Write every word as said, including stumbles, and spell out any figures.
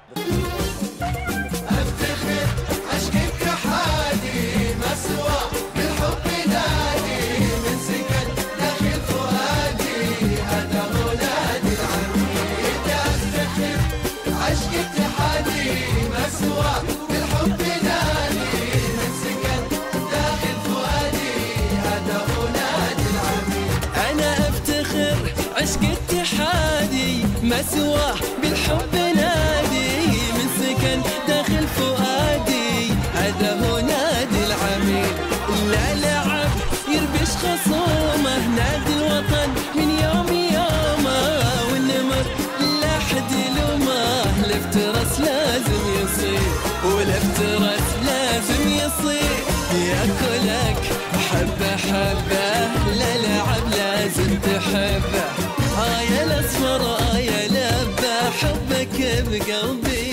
افتخر عشقك حادي مسوى بالحب نادي من سكن داخل فؤادي هذا هو نادي العميد. افتخر عشقك حادي مسوى بالحب نادي من سكن داخل فؤادي هذا هو نادي العميد. انا افتخر عشق اتحادي مسواه بالحب نادي من سكن داخل فؤادي هذا هو نادي العميد. لا لعب يربش خصومه نادي الوطن من يوم يومه والنمر لا حد يلومه الافتراس لازم يصير والافتراس لازم يصير ياكلك حبه حبه لا لعب لازم تحبه. آه يا الأصفر آه يا لبه حبك بقلبي